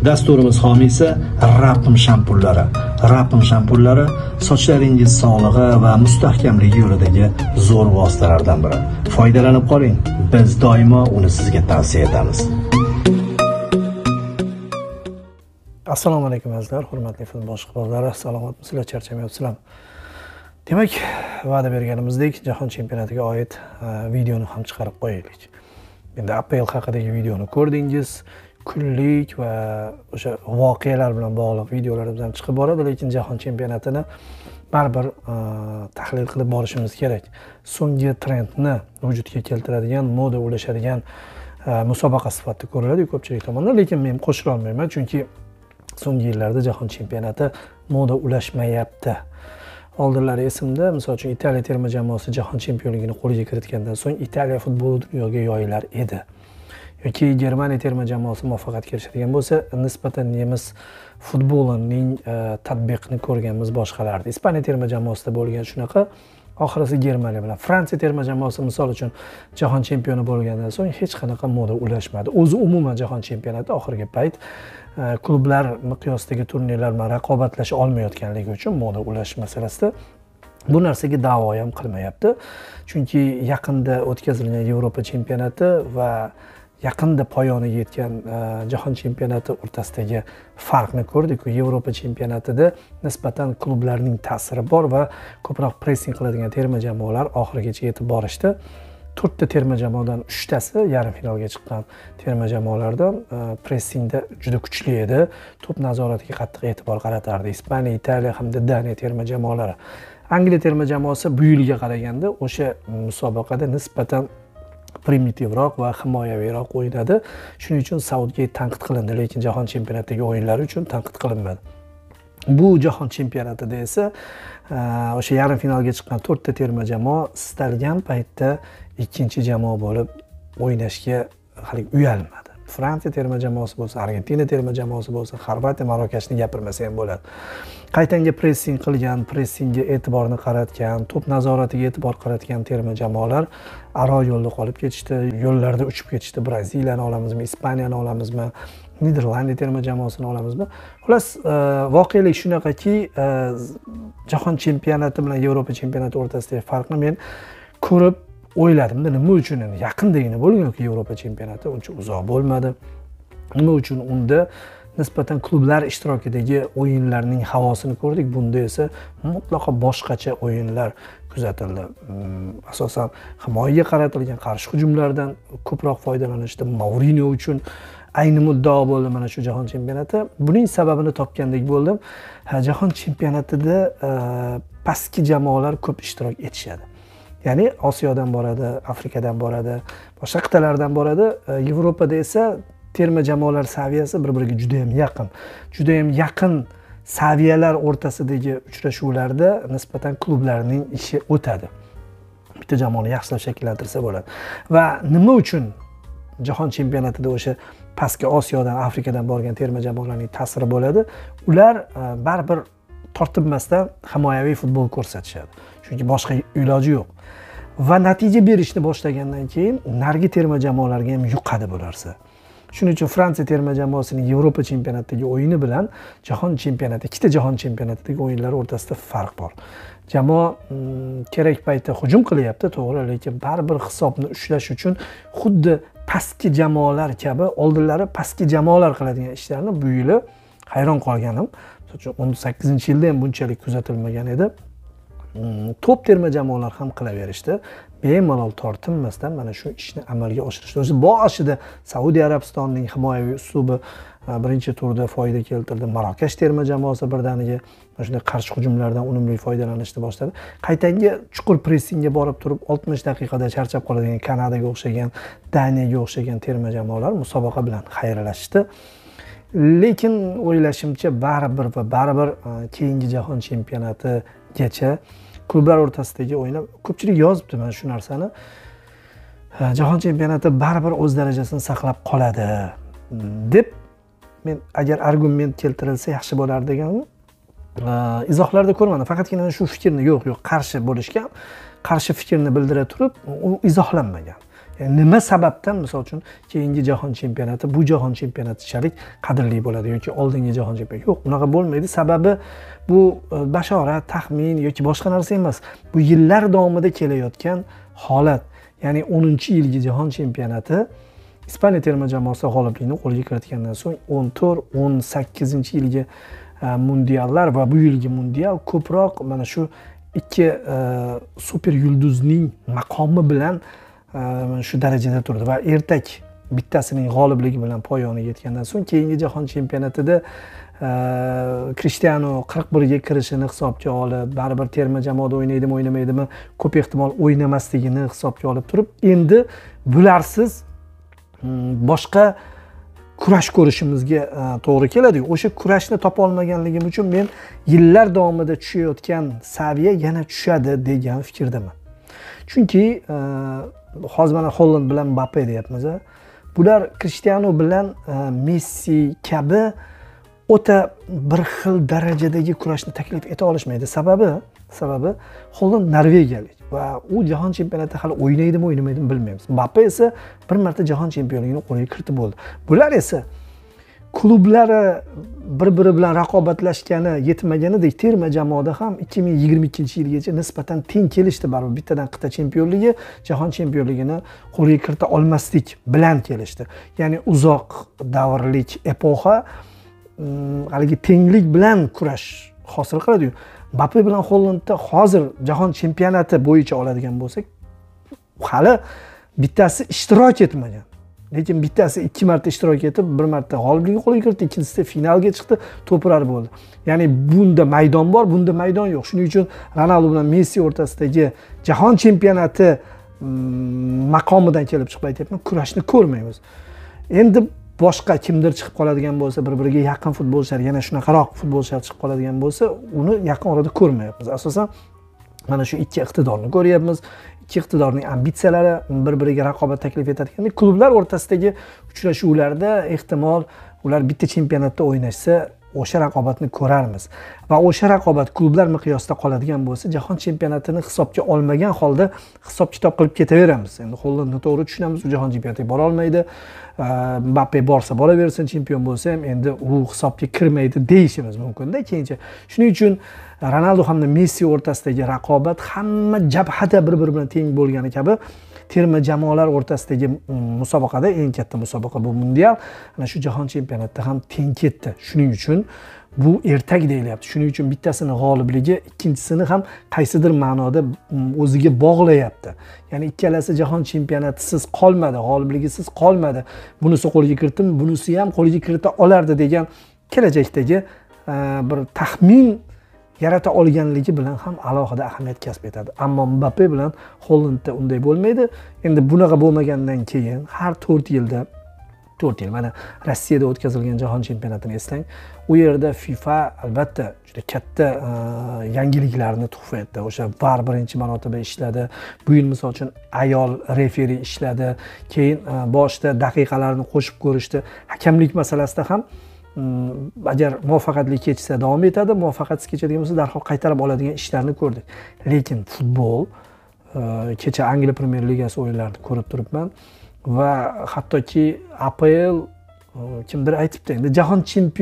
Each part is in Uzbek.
Dasturimiz homiysi Rapim shampunlari. Rapim shampunlari sochlaringiz sog'lig'i va mustahkamligi yo'lidagi zo'r vositalardan biri. Foydalanib qoling. Biz doimo uni sizga tavsiya etamiz. Assalomu alaykum azizlar, hurmatli futbol ishqibozlari, salomatmisizlar, charchamayapsizlar. Demak, va'da berganimizdek, jahon chempionatiga oid videoni ham chiqarib qo'yaylik. Endi APL haqidagi videoni ko'rdingiz. Kunlik va o'sha voqealar bilan bog'liq videolarimiz ham chiqib boradi, lekin jahon chempionatini baribir tahlil qilib borishimiz kerak. So'nggi trendni vujudga keltiradigan, moda ulashadigan musobaqa sifatida ko'riladi ko'pchilik tomonidan, lekin men qo'shila olmayman, chunki so'nggi yillarda jahon chempionati moda ulashmayapti. Oldinlari esimda, misol uchun Italiya terma jamoasi jahon chempionligini qo'lga kiritgandan so'ng Italiya futboli dunyoga yoyilar edi. Yoki Germaniya terma jamoasi muvaffaqiyatga erishadigan bo'lsa, nisbatan nemis futbolining tatbiqini ko'rganmiz boshqalardi. Ispaniya terma jamoasida bo'lgan shunaqa, oxirisi Germaniya bilan. Fransiya terma jamoasi misol uchun jahon chempioni bo'lgandan so'ng hech qanaqa moda ulashmadi. O'zi umuman jahon chempionati oxirgi payt klublar miqyosidagi turnirlar bilan raqobatlasha olmayotganligi uchun moda ulash masalasida bu narsaga da'vo ham qilmayapti. Chunki yaqinda o'tkazilgan Yevropa chempionati va yaqinda poyoniga yetgan jahon chempionati o'rtasidagi farqni ko'rdik. Yevropa chempionatida nisbatan klublarning ta'siri bor va ko'proq pressing qiladigan terma jamoalar oxirigacha yetib borishdi. 4 ta terma jamoadan 3 tasi yarim finalga chiqqan terma jamoalardan pressingda juda kuchli edi. To'p nazoratiga qattiq e'tibor qaratardi. Ispaniya, Italiya hamda Daniya terma jamoalari. Angliya terma jamoasi bu yilga qaraganda o'sha musobaqada nisbatan primitivroq va himoyaviyroq o'ynadi. Shuning uchun Southgate tanqid qilindi, lekin jahon chempionatidagi o'yinlari uchun tanqid qilinmadi. Bu jahon chempionatida esa o'sha yarim finalga chiqqan 4 ta terma jamoa istalgan paytda ikkinchi jamoa bo'lib o'ynashga hali uyalmadi. Fransiya terma jamoasi bo'lsa, Argentina terma jamoasi bo'lsa, Xorvatiya, Marokashni gapirmasa ham bo'ladi. Qaytanga pressing qilgan, pressingga e'tiborni qaratgan, to'p nazoratiga e'tibor qaratgan terma jamoalar aro yo'lda qolib ketishdi, yo'llarda uchib ketishdi. Braziliyani olamizmi, Ispaniyani olamizmi, Niderlandiya terma jamoasini olamizmi? Xullas, voqelik shunaqaki, jahon chempionati bilan Yevropa chempionati o'rtasidagi farqni men ko'rib o'yladim. Nima uchun endi yaqindagina bo'lgan-ku Yevropa chempionati, uncha uzoq bo'lmadi. Nima uchun unda nisbatan klublar ishtirokidagi o'yinlarning havosini ko'rdik. Bunda esa mutlaqo boshqacha o'yinlar kuzatildi. Asosan himoyaga qaratilgan qarshi hujumlardan ko'proq foydalanishdi. Mourinho uchun ayni muddao bo'ldi mana shu jahon chempionati. Buning sababini topgandek bo'ldim. Jahon chempionatida pastki jamoalar ko'p ishtirok etishadi. Ya'ni Osiyodan boradi, Afrikadan boradi, boshqa qit'alardan boradi. Yevropada esa terma jamoalar saviyasi bir-biriga juda ham yaqin. Juda ham yaqin saviyalar o'rtasidagi uchrashuvlarda nisbatan klublarning ishi o'tadi. Bitta jamoani yaxshilab shakllantirsa bo'ladi. Va nima uchun jahon chempionatida o'sha pastki Osiyodan, Afrikadan borgan terma jamoalarning ta'siri bo'ladi? Ular baribir tortinmasdan himoyaviy futbol ko'rsatishadi. Chunki boshqa iloji yo'q. Va natija berishni boshlagandan keyin nargi terma jamoalarga ham yuqadi bu narsa. Shuning uchun Fransiya terma jamoasining Yevropa chempionatidagi o'yini bilan jahon chempionati, ikkita jahon chempionatidagi o'yinlar o'rtasida farq bor. Jamoa kerak paytda hujum qilyapti, to'g'ri, lekin baribir hisobni ushlash uchun xuddi pastki jamoalar kabi oldinlari pastki jamoalar qiladigan ishlarni bu yili hayron qolganim. Masalan, 18-yilda ham bunchalik kuzatilmagan edi. Top terma jamoalar ham qilaverishdi. Bemalol tortinmasdan mana shu ishni amalga oshirishdi. O'zi boshida Saudiya Arabistonining himoyaviy uslubi birinchi turda foyda keltirdi. Marokash terma jamoasi birdaniga mana shunday qarshi hujumlardan unumli foydalanishni boshladi. Qaytanga chuqur pressingga borib turib 60 daqiqada charchab qoladigan Kanadaga o'xshagan, Daniyaga o'xshagan terma jamoalar musobaqa bilan xayrlashdi. Lekin o'ylashimcha baribir keyingi jahon chempionatigacha klublar o'rtasidagi o'yinlar ko'pchilik yozibdi mana shu narsani. Jahon chempionati baribir o'z darajasini saqlab qoladi deb men agar argument keltirilsa yaxshi bo'lar degan izohlarda ko'rmadim. Faqatgina shu fikrni yo'q, qarshi bo'lishgan, qarshi fikrni bildira turib, u izohlanmagan. nima sababdan misol uchun keyingi jahon chempionati bu jahon chempionatichalik qadrli bo'ladi yoki oldingi jahon chempionati? Yo'q, unaqa bo'lmaydi. Sababi bu bashorat, taxmin yoki boshqa narsa emas. Bu yillar davomida kelayotgan holat. Ya'ni 10-yilgi jahon chempionati Ispaniya terma jamoasi g'oliblikni qo'lga kiritgandan so'ng 14-18-yilgi mundiallar va bu yilgi mundial ko'proq mana shu ikki super yulduzning maqomi bilan shu darajada turdi va ertak bittasining g'olibligi bilan poyoniga yetgandan so'ng keyingi jahon chempionatida Cristiano 41 ga kirishini hisobga olib, baribir terma jamoada o'ynaydimi, o'ynamaydimi, ko'p ehtimol o'ynamasligini hisobga olib turib, endi bularsiz boshqa kurash ko'rishimizga to'g'ri keladi. O'sha kurashni topa olmaganligim uchun men yillar davomida tushayotgan saviya yana tushadi degan fikrdaman. Chunki hozir mana Holland bilan Mbappe deyapmiz. Bular Cristiano bilan Messi kabi o'ta bir xil darajadagi kurashni taklif eta olishmaydi. Sababi Holland norvegiyalik va u jahon chempionatida hali o'ynaydimi, o'ynamaydimi bilmaymiz. Mbappe esa bir marta jahon chempionligini qo'lga kiritib bo'ldi. Bular esa klublari bir-biri bilan raqobatlashgani yetmaganidek terma jamoada ham 2022-yilgacha nisbatan teng kelishdi. Baribir bittadan qit'a chempionligi, jahon chempionligini qo'lga kirita olmaslik bilan kelishdi. Ya'ni uzoq davrlik epoxa haligi tenglik bilan kurash hosil qiladi. Mbappe bilan Hollandda hozir jahon chempionati bo'yicha oladigan bo'lsak, hali bittasi ishtirok etmagan. Lekin bittasi 2 marta ishtirok etib, 1 marta g'oliblikni qo'lga kiritdi, ikkinchisida finalga chiqdi, to'prar bo'ldi. Ya'ni bunda maydon bor, bunda maydon yo'q. Shuning uchun Ronaldo bilan Messi o'rtasidagi jahon chempionati maqomidan kelib chiqib aytyapman, kurashni ko'rmaymiz. Endi boshqa kimdir chiqib qoladigan bo'lsa, bir-biriga yaqin futbolchilar, yana shunaqaroq futbolchilar chiqib qoladigan bo'lsa, uni yaqin orada ko'rmayapmiz. Asosan mana shu ikki iqtidorni ko'ryapmiz. Ikki iqtidorning ambitsiyalari bir-biriga raqobat taklif etadigan klublar o'rtasidagi uchrashuvlarda ehtimol ular bitta chempionatda o'ynashsa, o'sha raqobatni ko'rarmiz. Va o'sha raqobat klublar miqyosida qoladigan bo'lsa, jahon chempionatini hisobga olmagan holda hisob-kitob qilib ketaveramiz. Endi Hollandni to'g'ri tushunamiz, u jahon chempionatiga bora olmaydi. Mbappe borsa boraversin, chempion bo'lsa ham endi u hisobga kirmaydi deyishimiz mumkin-da keyincha. Shuning uchun Ronaldo hamda Messi o'rtasidagi raqobat hamma jabhada bir-biri bilan teng bo'lgani kabi terma jamoalar o'rtasidagi musobaqada, eng katta musobaqa bu mundial, ana shu jahon chempionatida ham teng ketdi. Shuning uchun bu ertak deyilyapti. Shuning uchun bittasini g'olibligi ikkinchisini ham qaysidir ma'noda o'ziga bog'layapti. Ya'ni ikkalasi jahon chempionatisiz qolmadi, g'olibligisiz qolmadi. Bunisi qo'lga kiritdim, bunisi ham qo'lga kirita olardi degan kelajakdagi bir taxmin yarata olganligi bilan ham alohida ahamiyat kasb etadi. Ammo Mbappe bilan Hollandda unday bo'lmaydi. Endi bunaqa bo'lmagandan keyin har 4 yilda 4 yil mana Rossiyada o'tkazilgan jahon chempionatini eslang. U yerda FIFA albatta juda katta yangiliklarni tuhfa etdi. O'sha VAR birinchi marotaba ishladi. Bu yil misol uchun ayol referi ishladi. Keyin boshda daqiqalarni qo'shib ko'rishdi. Hakamlik masalasida ham agar muvaffaqiyatli kechsa davom etadi, muvaffaqiyatsiz kechadigan bo'lsa darhol qaytarib oladigan ishlarni ko'rdik. Lekin futbol kecha Angliya Premyer Ligasi o'yinlarini ko'rib turibman va hattoki APL kimdir aytibdi, endi jahon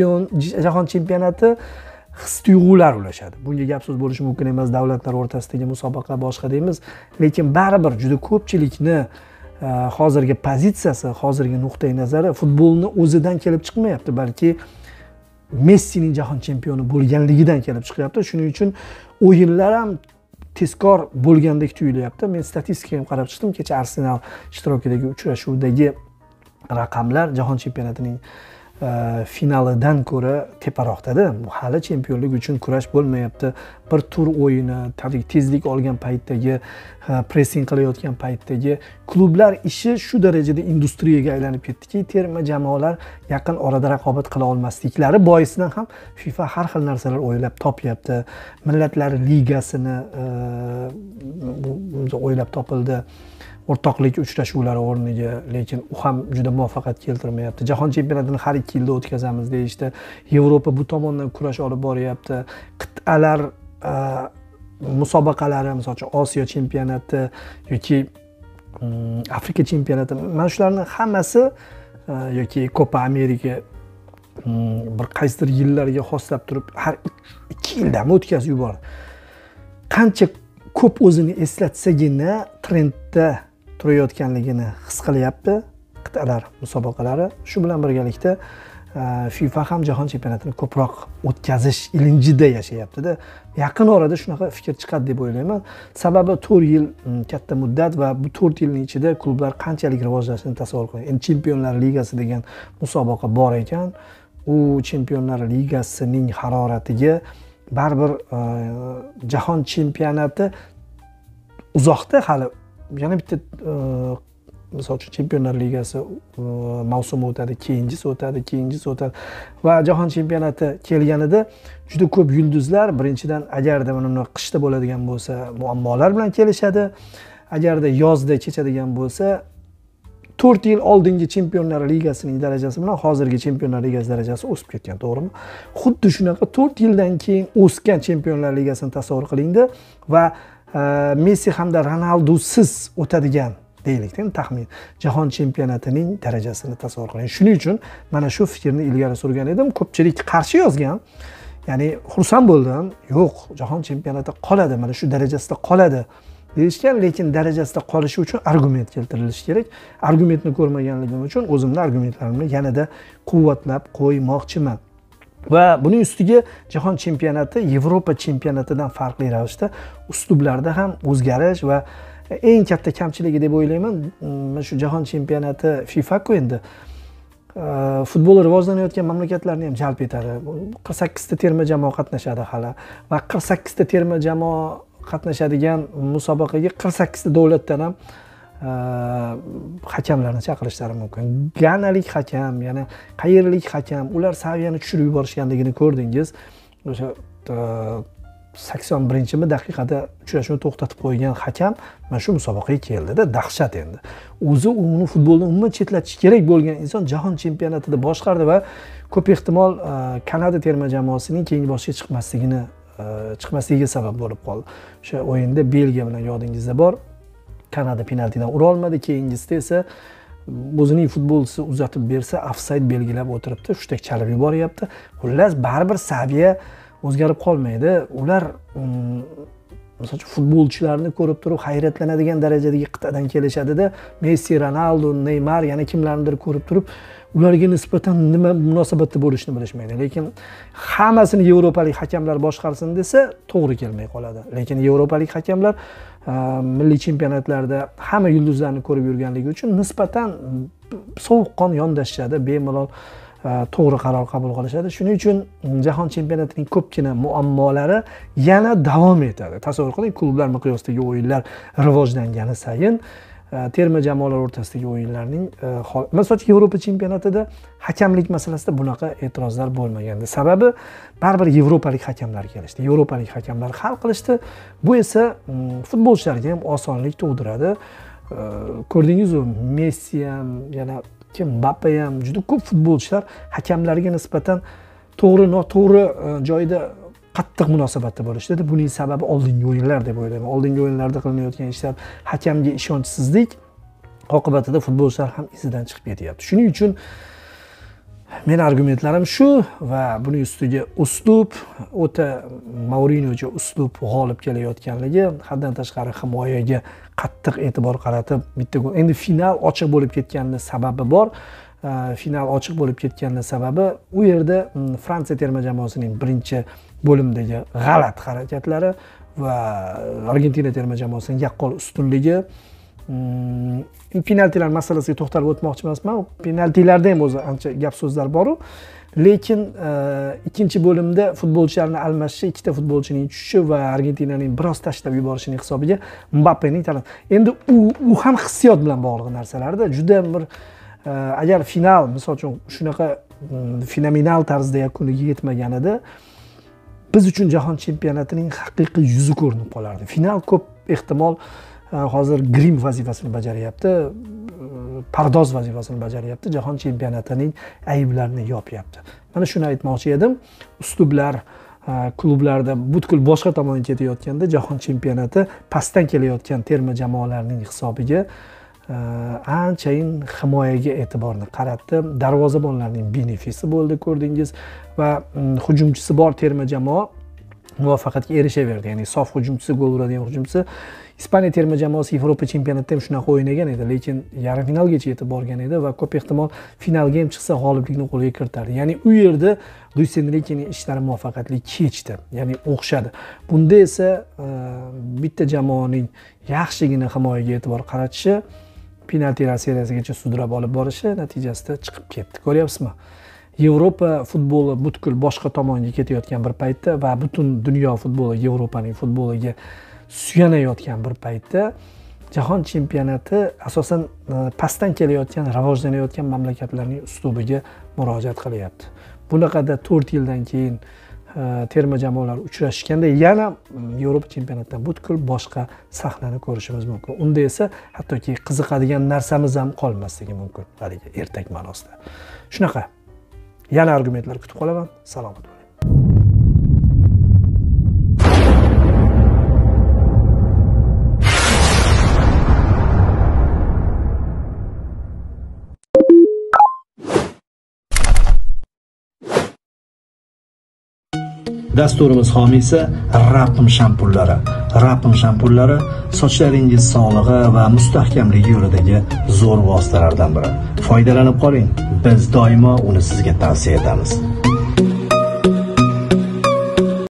chempionati his-tuyg'ular ulashadi. Bunga gap so'z bo'lishi mumkin emas, davlatlar o'rtasidagi musobaqa boshqa deymiz, lekin baribir juda ko'pchilikni hozirgi pozitsiyasi, hozirgi nuqtai nazari futbolni o'zidan kelib chiqmayapti, balki Messining jahon chempioni bo'lganligidan kelib chiqyapti. Shuning uchun o'yinlar ham tezkor bo'lgandek tuyulyapti. Men statistikaga ham qarab chiqdim. Kecha Arsenal ishtirokidagi uchrashuvdagi raqamlar jahon chempionatining finalidan ko'ra teparoqda-da. Hali chempionlik uchun kurash bo'lmayapti. Bir tur o'yini, tabiiy tezlik olgan paytdagi, pressing qilayotgan paytdagi klublar ishi shu darajada industriyaga aylanib ketdiki, terma jamoalar yaqin orada raqobat qila olmasliklari boisidan ham FIFA har xil narsalar o'ylab topyapti. Millatlar ligasini o'ylab topildi. O'rtoqlik uchrashuvlari o'rniga, lekin u ham juda muvaffaqiyat keltirmayapti. Jahon chempionatini har 2 yilda o'tkazamiz deyishdi. Yevropa bu tomondan kurash olib boryapti. Qit'alar musobaqalari, masalan, Osiyo chempionati yoki Afrika chempionati, mana shularning hammasi yoki Copa Amerika bir qaysidir yillarga xoslab turib har 2 yildami o'tkazib yubordi. Qancha ko'p o'zini eslatsagina trendda turayotganligini his qilyapti qit'alar musobaqalari. Shu bilan birgalikda FIFA ham jahon chempionatini ko'proq o'tkazish ilinjida yashayapti-da. Yaqin orada shunaqa fikr chiqadi deb o'ylayman. Sababi 4 yil katta muddat va bu 4 yilning ichida klublar qanchalik rivojlanishini tasavvur qiling. Endi Chempionlar Ligasi degan musobaqa bor ekan, u Chempionlar Ligasining haroratiga baribir jahon chempionati uzoqda hali yana bitta misol uchun Chempionlar Ligasi mavsumi o'tadi, keyingisi o'tadi va jahon chempionati kelganida juda ko'p yulduzlar birinchidan agarda mana qishda bo'ladigan bo'lsa muammolar bilan kelishadi, agarda yozda kechadigan bo'lsa 4 yil oldingi Chempionlar Ligasining darajasi bilan hozirgi Chempionlar Ligasi darajasi o'sib ketgan, to'g'rimi? Xuddi shunaqa 4 yildan keyin o'sgan Chempionlar Ligasini tasavvur qilingda va Messi hamda Ronaldusiz o'tadigan deylik, taxmin jahon chempionatining darajasini tasavvur qiling. Shuning uchun mana shu fikrni ilgari surgan edim. Ko'pchilik qarshi yozgan. Ya'ni xursand bo'ldim. Yo'q, jahon chempionati qoladi, mana shu darajasida qoladi deyishgan, lekin darajasida qolishi uchun argument keltirilishi kerak. Argumentni ko'rmaganligim uchun o'zimni argumentlarimni yanada quvvatlab qo'ymoqchiman. Va buning ustiga jahon chempionati Yevropa chempionatidan farqli ravishda uslublarda ham o'zgarish va eng katta kamchiligi deb o'ylayman, mana shu jahon chempionati FIFA-ku endi futbol rivojlanayotgan mamlakatlarni ham jalb etadi. 48 ta terma jamoa qatnashadi hali va 48 ta terma jamoa qatnashadigan musobaqaga 48 ta davlatdan ham hakamlarni chaqirishlari mumkin. Ganalik hakam, yana qayerlik hakam, ular saviyani tushirib yuborishganligini ko'rdingiz. O'sha 81-mi daqiqada uchrashuvni to'xtatib qo'ygan hakam mana shu musobaqaga keldi-da, dahshat endi. O'zi uni futboldan umuman chetlatish kerak bo'lgan inson jahon chempionatida boshqardi va ko'p ehtimol Kanada terma jamoasining keyingi bosqichga chiqmasligiga sabab bo'lib qoldi. O'sha o'yinda Belgiya bilan yodingizda bor. Kanada penaltidan ura olmadi, keyingisida esa o'zining futbolchisi uzatib bersa ofsayd belgilab o'tiribdi, shunday chalib yuboryapti. Xullas, baribir saviya o'zgarib qolmaydi. Ular misol uchun futbolchilarni ko'rib turib hayratlanadigan darajadagi qit'adan kelishadi-da, Messi, Ronaldo, Neymar, yana kimlarnidir ko'rib turib ularga nisbatan nima munosabatda bo'lishni bilishmaydi. Lekin hammasini yevropalik hakamlar boshqarsin desa, to'g'ri kelmay qoladi. Lekin yevropalik hakamlar milliy chempionatlarda hamma yulduzlarni ko'rib yurganligi uchun nisbatan sovuqqon yondashishadi, bemalol to'g'ri qaror qabul qilishadi. Shuning uchun jahon chempionatining ko'pgina muammolari yana davom etadi. Tasavvur qiling, klublar miqyosidagi o'yinlar rivojlangani sayin terma jamoalar o'rtasidagi o'yinlarning masalan Yevropa chempionatida hakamlik masalasida bunaqa e'tirozlar bo'lmagandi. Sababi baribir yevropalik hakamlar kelishdi. Yevropalik hakamlar hal qilishdi. Bu esa futbolchilarga ham osonlik tug'diradi. Ko'rdingiz-ku, Messi ham, yana Mbappe ham, juda ko'p futbolchilar hakamlarga nisbatan to'g'ri-noto'g'ri joyda qattiq munosabatda bo'lishdi. Buning sababi oldingi o'yinlar deb o'ylayman. Oldingi o'yinlarda qilinayotgan ishlar, hakamga ishonchsizlik oqibatida futbolchilar ham izidan chiqib ketyapti. Shuning uchun meni argumentlarim shu va buning ustiga uslub, o'ta Mourinyocha uslub g'olib kelayotganligi, haddan tashqari himoyaga qattiq e'tibor qaratib, bitta gol. Endi final ochiq bo'lib ketganining sababi bor. Final ochiq bo'lib ketganining sababi u yerda Fransiya terma jamoasining birinchi bo'limdagi g'alati harakatlari va Argentina terma jamoasining yaqqol ustunligi. Penaltilar masalasiga to'xtalib o'tmoqchi emasman. Penaltilarda ham o'zi ancha gap so'zlar bor-ku. Lekin ikkinchi bo'limda futbolchilarni almashishi, ikkita futbolchining tushishi va Argentinaning biroz tashlab yuborishining hisobiga Mbappening talant. Endi u ham hissiyot bilan bog'liq narsalarda. Juda bir agar final, misol uchun shunaqa fenomenal tarzda yakuniga yetmaganida biz uchun jahon chempionatining haqiqiy yuzi ko'rinib qolardi. Final ko'p ehtimol hozir grim vazifasini bajaryapti, pardoz vazifasini bajaryapti, jahon chempionatining ayblarini yopyapti. Mana shuni aytmoqchi edim. Uslublar klublarda butkul boshqa tomonga ketayotganda jahon chempionati pastdan kelayotgan terma jamoalarning hisobiga anchayin himoyaga e'tiborni qaratdi. Darvozabonlarning benefisi bo'ldi, ko'rdingiz, va hujumchisi bor terma jamoa muvaffaqiyatga erishaverdi. Ya'ni sof hujumchisi, gol uradigan hujumchisi. Ispaniya terma jamoasi Yevropa chempionatida ham shunaqa o'ynagan edi, lekin yarim finalgacha yetib borgan edi va ko'p ehtimol finalga ham chiqsa g'oliblikni qo'lga kiritardi. Ya'ni u yerda Luis Enrikening ishlari muvaffaqiyatli kechdi, ya'ni o'xshadi. Bunda esa bitta jamoaning yaxshigina himoyaga e'tibor qaratishi, penaltilar seriyasigacha sudrab olib borishi natijasida chiqib ketdi. Ko'ryapsizmi? Yevropa futboli butkul boshqa tomonga ketayotgan bir paytda va butun dunyo futboli Yevropaning futboliga suyanayotgan bir paytda jahon chempionati asosan pastdan kelayotgan, rivojlanayotgan mamlakatlarning uslubiga murojaat qilyapti. Bunaqada 4 yildan keyin terma jamoalar uchrashganda yana Yevropa chempionatidan butkul boshqa sahnani ko'rishimiz mumkin. Unda esa hattoki qiziqadigan narsamiz ham qolmasligi mumkin. Haligi ertak ma'nosida. Shunaqa. Yana argumentlar kutib qolaman. Salomat bo'ling. Dasturimiz homiysi Rapim shampunlari. Rapim shampunlari sochlaringiz sog'lig'i va mustahkamligi yo'lidagi zo'r vositalardan biri. Foydalanib qoling. Biz doimo uni sizga tavsiya etamiz.